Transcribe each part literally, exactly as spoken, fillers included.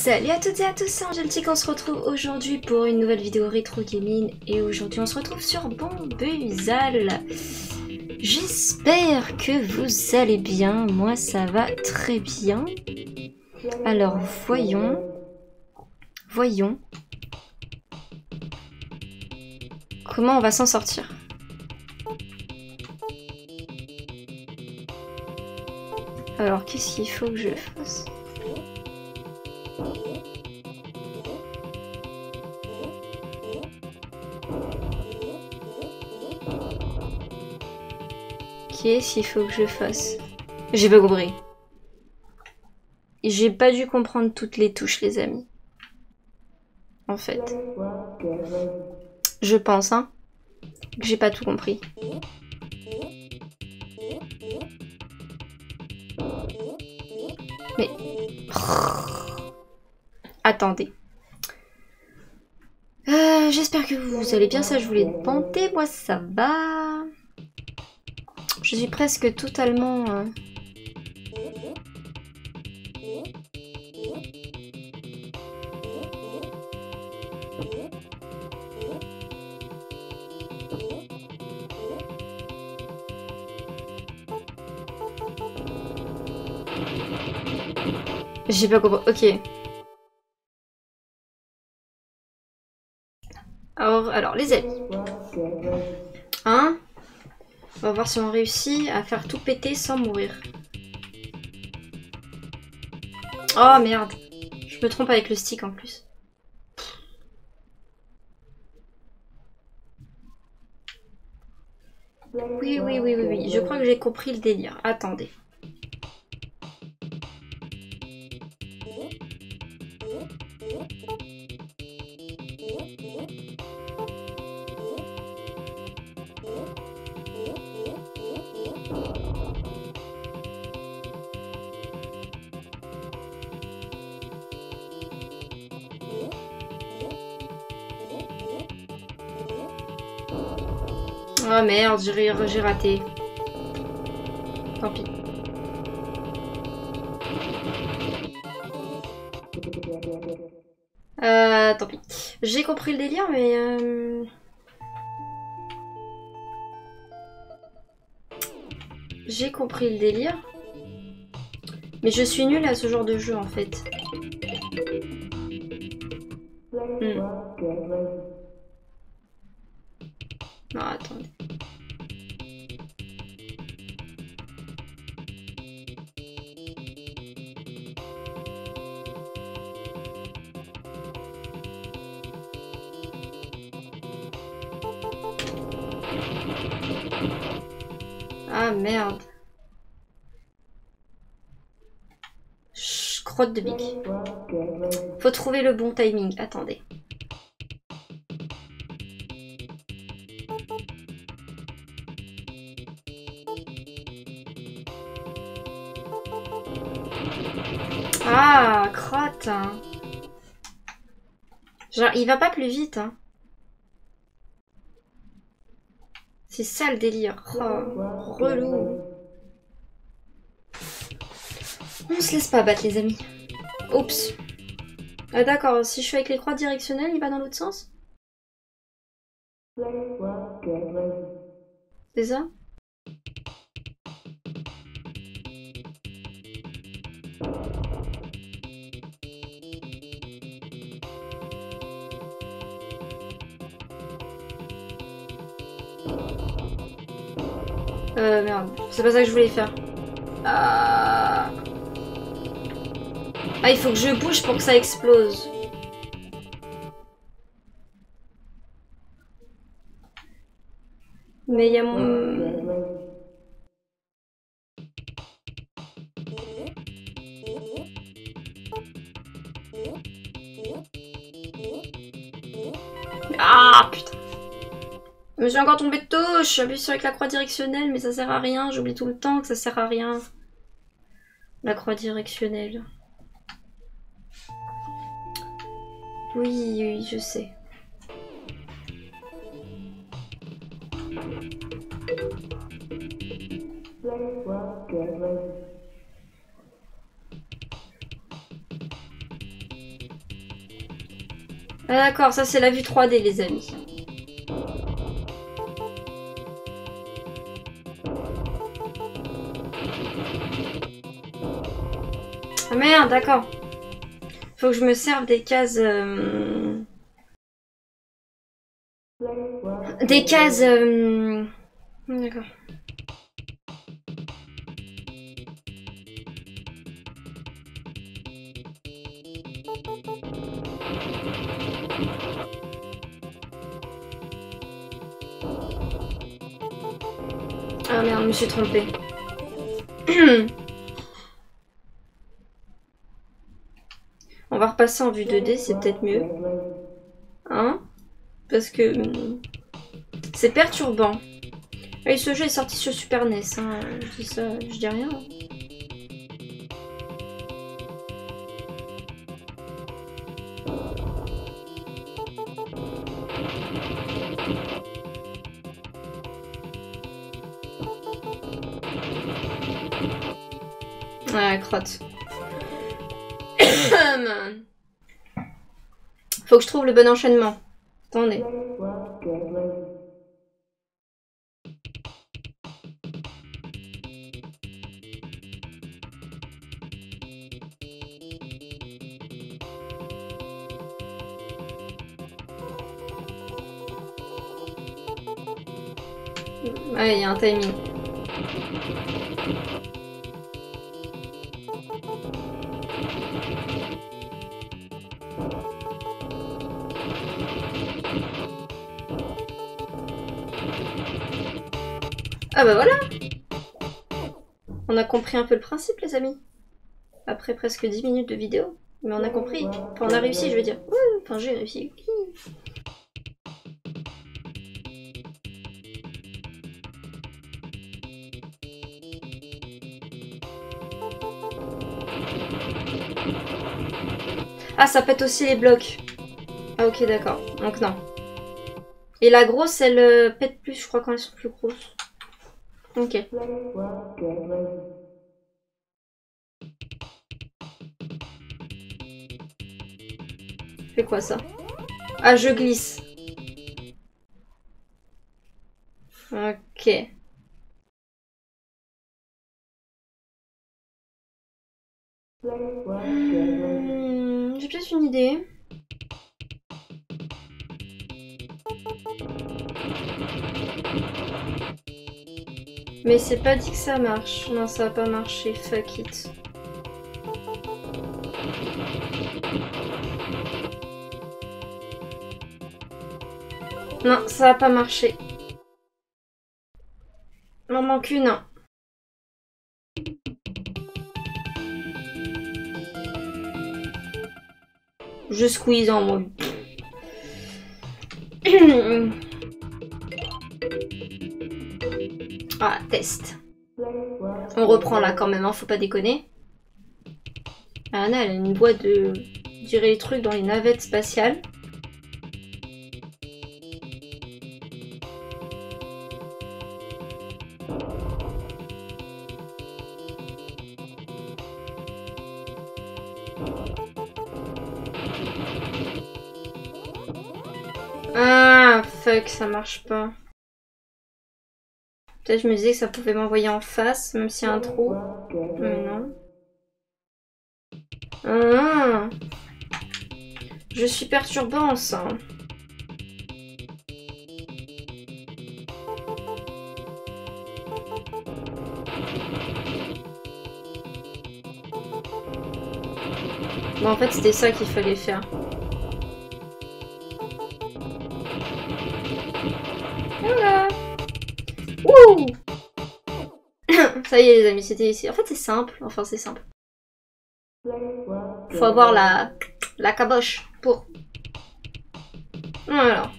Salut à toutes et à tous, c'est Angelique, on se retrouve aujourd'hui pour une nouvelle vidéo rétro gaming et aujourd'hui on se retrouve sur Bombuzal. J'espère que vous allez bien, moi ça va très bien. Alors voyons, voyons comment on va s'en sortir. Alors qu'est-ce qu'il faut que je fasse ? Qu'est-ce qu'il faut que je fasse? J'ai pas compris. J'ai pas dû comprendre toutes les touches, les amis. En fait. Je pense, hein. Que j'ai pas tout compris. Mais... Attendez. Euh, J'espère que vous allez bien, ça je voulais demander. Moi ça va. Je suis presque totalement... Euh... J'ai pas compris. Ok. Alors, alors les amis. Hein? On va voir si on réussit à faire tout péter sans mourir. Oh merde. Je me trompe avec le stick en plus. Oui, oui, oui, oui, oui. Je crois que j'ai compris le délire. Attendez. Oh merde, j'ai raté. Tant pis. Euh, tant pis. J'ai compris le délire, mais... Euh... J'ai compris le délire. Mais je suis nulle à ce genre de jeu, en fait. Hmm. Non, attendez. Ah merde. Chut, crotte de bique. Faut trouver le bon timing. Attendez. Ah, crotte. Genre, il va pas plus vite, hein. C'est ça le délire. Oh, relou. On se laisse pas battre, les amis. Oups. Ah, d'accord, si je suis avec les croix directionnelles, il va dans l'autre sens? C'est ça? Euh, merde. C'est pas ça que je voulais faire. Ah... Ah, il faut que je bouge pour que ça explose. Mais il y a mon... Ah, putain. Je me suis encore tombée de touche. J'appuie sur avec la croix directionnelle, mais ça sert à rien. J'oublie tout le temps que ça sert à rien. La croix directionnelle. Oui, oui, je sais. Ah d'accord, ça c'est la vue trois D les amis. Ah merde, d'accord. Faut que je me serve des cases... Euh... Des cases... Euh... D'accord. Ah merde, je me suis trompée. On va repasser en vue deux D, c'est peut-être mieux. Hein? Parce que... C'est perturbant. Et ce jeu est sorti sur Super N E S, hein. Je dis ça, je dis rien. Ouais, crotte. Faut que je trouve le bon enchaînement. Attendez. Ouais, il y a un timing. Ah bah voilà. On a compris un peu le principe les amis. Après presque dix minutes de vidéo. Mais on a compris. Enfin on a réussi je veux dire. Ouais, enfin j'ai réussi. Ah ça pète aussi les blocs. Ah ok d'accord. Donc non. Et la grosse elle euh, pète plus je crois quand elles sont plus grosses. Ok. Fais quoi ça? Ah je glisse. Ok. Mmh, j'ai peut-être une idée. Mais c'est pas dit que ça marche. Non, ça va pas marcher. Fuck it. Non, ça va pas marcher. M'en manque une. Je squeeze en mode. Ah, test. On reprend là quand même, hein, faut pas déconner. Anna, elle a une boîte de... Je dirais les trucs dans les navettes spatiales. Ah, fuck, ça marche pas. Peut-être je me disais que ça pouvait m'envoyer en face, même s'il y a un trou. Mais non. Ah, je suis perturbant, ça. Bon, en fait, c'était ça qu'il fallait faire. Voilà. Wouh. Ça y est, les amis, c'était ici. En fait, c'est simple. Enfin, c'est simple. Faut avoir la, la caboche pour... Voilà.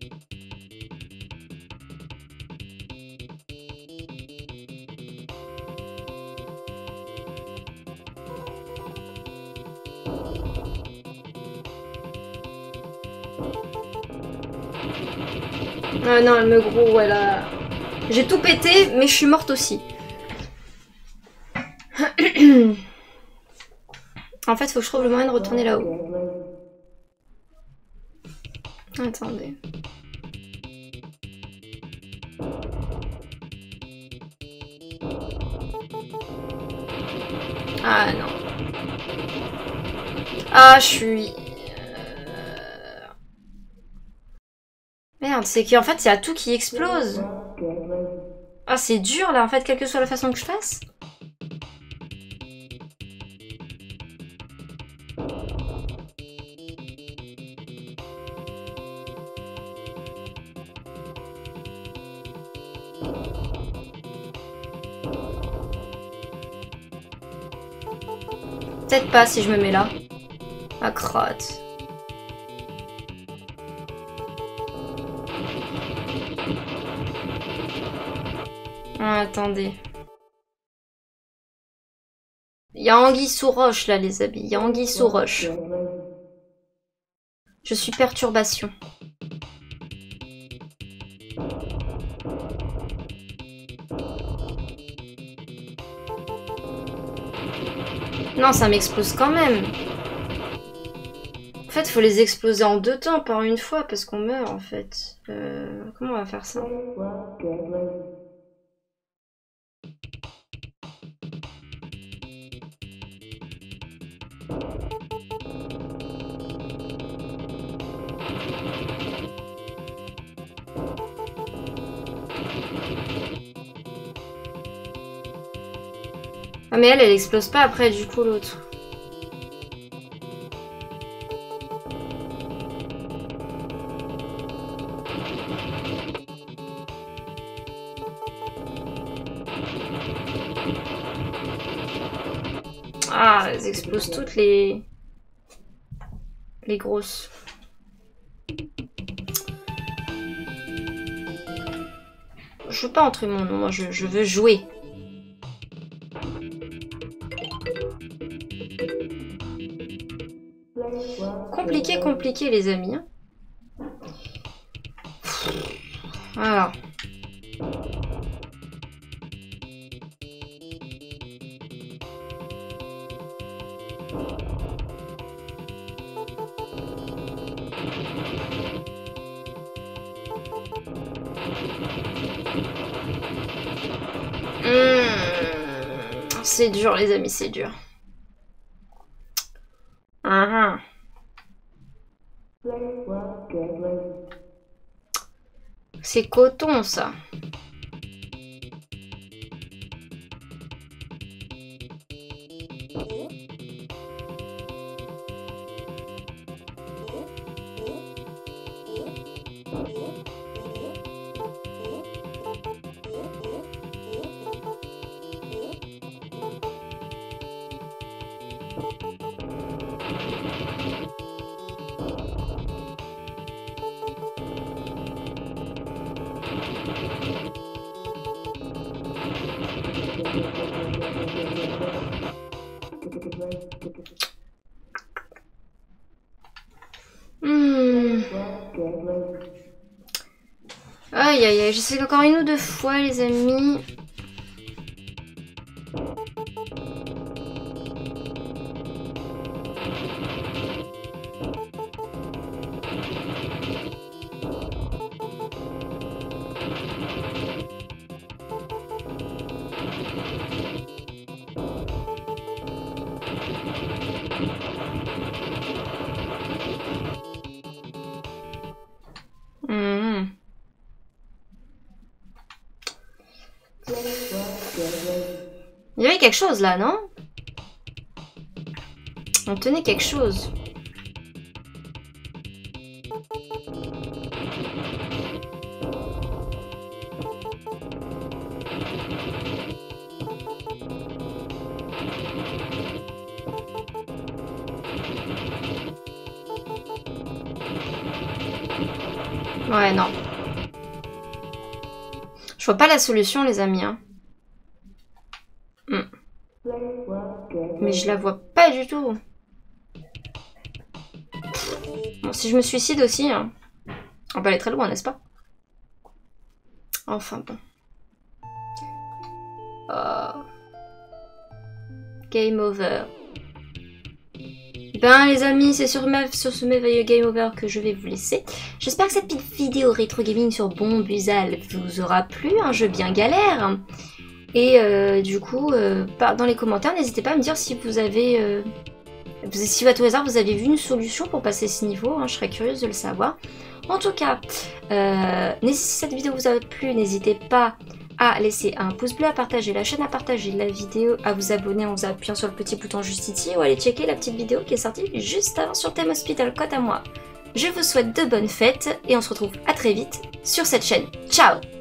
Ah non, elle me gros, elle a... J'ai tout pété, mais je suis morte aussi. En fait, faut que je trouve le moyen de retourner là-haut. Attendez. Ah non. Ah, je suis... Merde, c'est qu'en fait, il y a tout qui explose. Ah, c'est dur, là, en fait, quelle que soit la façon que je fasse. Peut-être pas si je me mets là. Ah, crotte. Ah, attendez. Il y a anguille sous roche là, les amis. Il y a anguille sous roche. Je suis perturbation. Non, ça m'explose quand même. En fait, il faut les exploser en deux temps, pas en une fois, parce qu'on meurt en fait. Euh, comment on va faire ça? Ah mais elle, elle explose pas après du coup l'autre. Ah, elles explosent toutes les... les grosses. Je veux pas entrer mon nom, moi je, je veux jouer. Compliqué, compliqué les amis. Voilà. Mmh. C'est dur les amis, c'est dur. Uh-huh. C'est coton ça. Hmm. Aïe aïe aïe, j'essaie encore une ou deux fois les amis. Mmh. Il y avait quelque chose là, non? On tenait quelque chose. Ouais, non. Je vois pas la solution, les amis. Hein. Mm. Mais je la vois pas du tout. Bon, si je me suicide aussi, hein. On peut aller très loin, n'est-ce pas? Enfin bon. Oh. Game over. Et ben les amis, c'est sur, ma, sur ce merveilleux game over que je vais vous laisser. J'espère que cette petite vidéo rétro gaming sur Bombusal vous aura plu, un jeu bien galère. Et euh, du coup, euh, dans les commentaires, n'hésitez pas à me dire si vous avez... Euh, si à tout hasard vous avez vu une solution pour passer ce niveau, hein, je serais curieuse de le savoir. En tout cas, euh, si cette vidéo vous a plu, n'hésitez pas à laisser un pouce bleu, à partager la chaîne, à partager la vidéo, à vous abonner en vous appuyant sur le petit bouton juste ici ou aller checker la petite vidéo qui est sortie juste avant sur Thème Hospital, quant à moi. Je vous souhaite de bonnes fêtes et on se retrouve à très vite sur cette chaîne. Ciao!